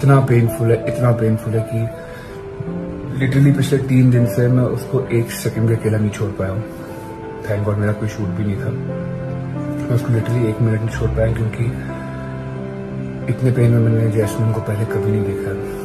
इतना पेनफुल है कि लिटरली पिछले 3 दिन से मैं उसको 1 सेकंड भी अकेला नहीं छोड़ पाया हूँ। थैंक गॉड मेरा कोई शूट भी नहीं था। मैं उसको लिटरली 1 मिनट नहीं छोड़ पाया, क्योंकि इतने पेन में मैंने जैस्मीन को पहले कभी नहीं देखा।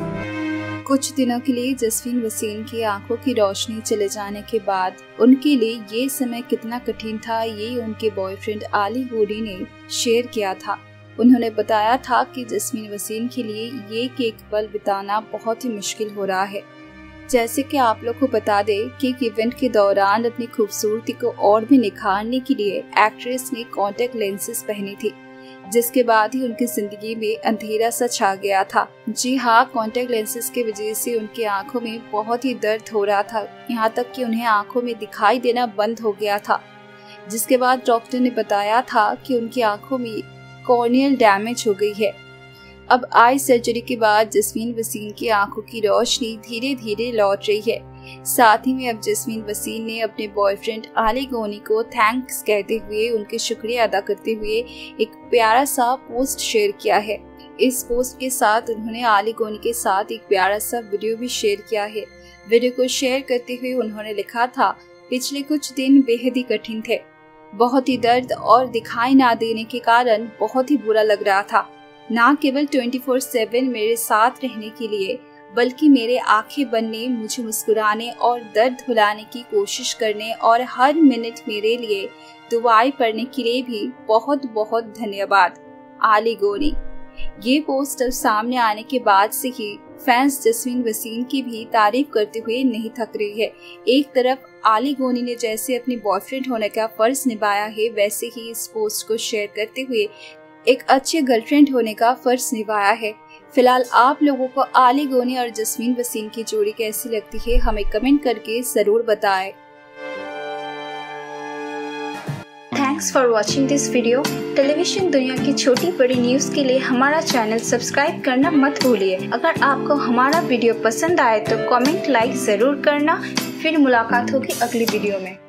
कुछ दिनों के लिए जस्मीन वसीम की आंखों की रोशनी चले जाने के बाद उनके लिए ये समय कितना कठिन था, ये उनके बॉयफ्रेंड आली गोनी ने शेयर किया था। उन्होंने बताया था कि जस्मीन वसीम के लिए ये एक पल बिताना बहुत ही मुश्किल हो रहा है। जैसे कि आप लोग को बता दें कि एक इवेंट के दौरान अपनी खूबसूरती को और भी निखारने के लिए एक्ट्रेस ने कॉन्टेक्ट लेंसेज पहनी थी, जिसके बाद ही उनकी जिंदगी में अंधेरा सा छा गया था। जी हाँ, कॉन्टेक्ट लेंसेज की वजह से उनकी आंखों में बहुत ही दर्द हो रहा था, यहाँ तक कि उन्हें आंखों में दिखाई देना बंद हो गया था। जिसके बाद डॉक्टर ने बताया था कि उनकी आंखों में कॉर्नियल डैमेज हो गई है। अब आई सर्जरी के बाद जस्मीन वसीम की आंखों की रोशनी धीरे धीरे लौट रही है। साथ ही में अब जस्मीन वसीम ने अपने बॉयफ्रेंड आली गोनी को थैंक्स कहते हुए, उनके शुक्रिया अदा करते हुए एक प्यारा सा पोस्ट शेयर किया है। इस पोस्ट के साथ उन्होंने आली गोनी के साथ एक प्यारा सा वीडियो भी शेयर किया है। वीडियो को शेयर करते हुए उन्होंने लिखा था, पिछले कुछ दिन बेहद ही कठिन थे, बहुत ही दर्द और दिखाई ना देने के कारण बहुत ही बुरा लग रहा था। ना केवल 24/7 मेरे साथ रहने के लिए, बल्कि मेरे आंखें बनने, मुझे मुस्कुराने और दर्द भुलाने की कोशिश करने और हर मिनट मेरे लिए दुआएं पढ़ने के लिए भी बहुत बहुत धन्यवाद, आली गोनी। ये पोस्टर सामने आने के बाद से ही फैंस जस्मीन वसीम की भी तारीफ करते हुए नहीं थक रही है। एक तरफ आली गोनी ने जैसे अपने बॉयफ्रेंड होने का फर्ज निभाया है, वैसे ही इस पोस्ट को शेयर करते हुए एक अच्छे गर्लफ्रेंड होने का फर्ज निभाया है। फिलहाल आप लोगों को आली गोनी और जस्मीन वसीम की जोड़ी कैसी लगती है, हमें कमेंट करके जरूर बताएं। Thanks for watching this video. Television दुनिया की छोटी बड़ी न्यूज के लिए हमारा चैनल सब्सक्राइब करना मत भूलिए। अगर आपको हमारा वीडियो पसंद आए तो कमेंट लाइक जरूर करना। फिर मुलाकात होगी अगली वीडियो में।